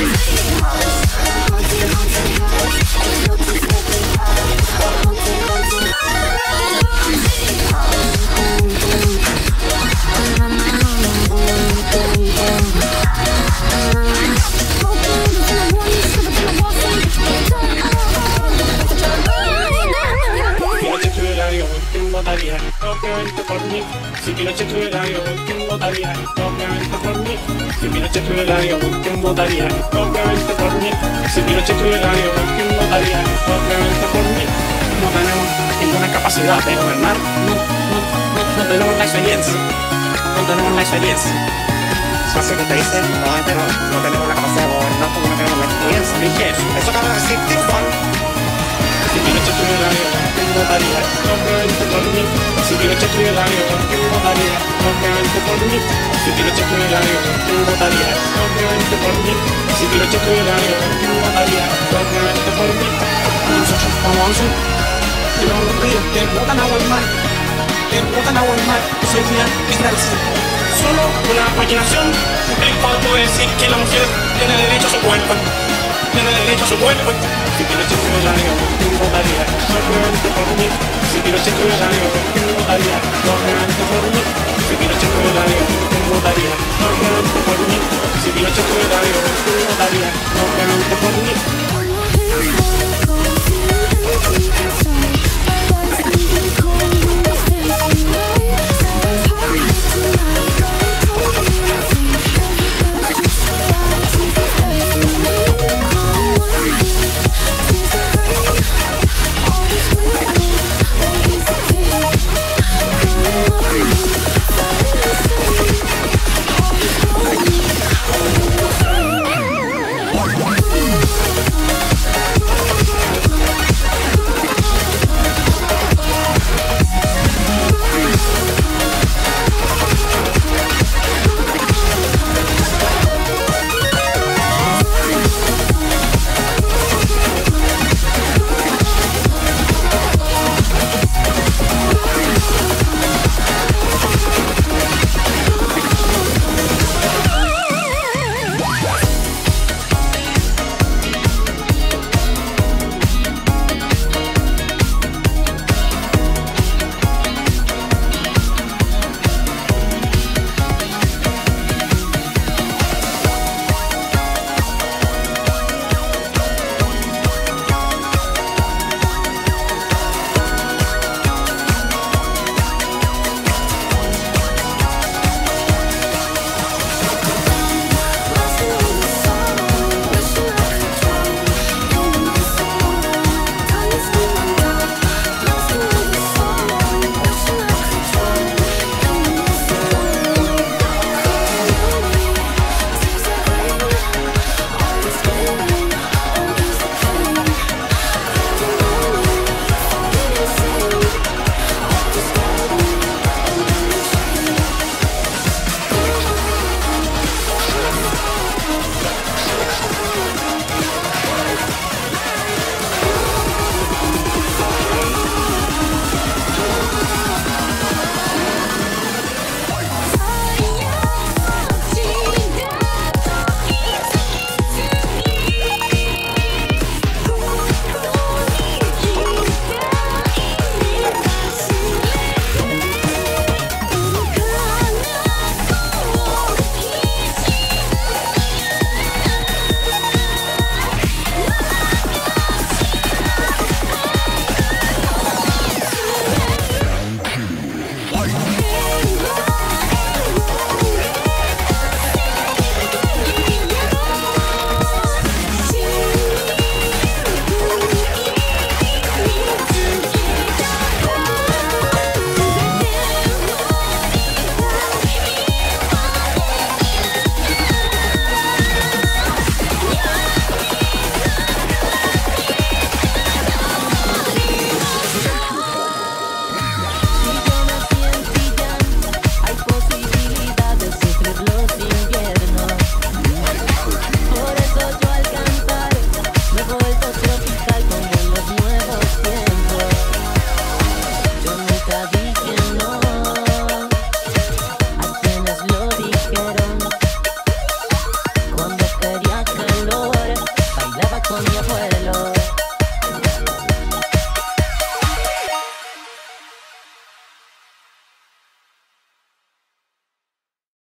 obviamente por mí. Si Pinochet tuviera yo, ¿quién votaría? Obviamente por mí. Si Pinochet tuviera yo, ¿quién votaría? Obviamente por mí. Si Pinochet tuviera yo, ¿quién votaría? Obviamente por mí. No tenemos ninguna capacidad de gobernar, no tenemos la experiencia, no tenemos la experiencia. Fácil que te dice, no tenemos la capacidad de gobernar porque no tenemos la experiencia. Dije eso. Eso acaba de decir Tiffany. Si Pinochet tuviera yo, ¿quién votaría? Obviamente por mí. Si Pinochet tuviera yo, ¿quién votaría? Obviamente por mí. Si Pinochet tuviera yo, ¿quién votaría? Obviamente por mí. Si Pinochet tuviera yo, ¿quién votaría? Obviamente por mí. Nosotros vamos y todos los ríos que botan agua al mar, que botan agua al mar, soy día Israel. Solo una maquinación el cual puede decir que la mujer tiene derecho a su cuerpo, tiene derecho a su cuerpo. Si Pinochet tuviera yo, ¿quién votaría? Obviamente por mí. Si Pinochet tuviera yo, ¿quién votaría? Obviamente por mí. Si Pinochet tuviera yo, ¿quién votaría? Obviamente por mí. Si Pinochet tuviera yo, ¿quién votaría? Obviamente por mí. What?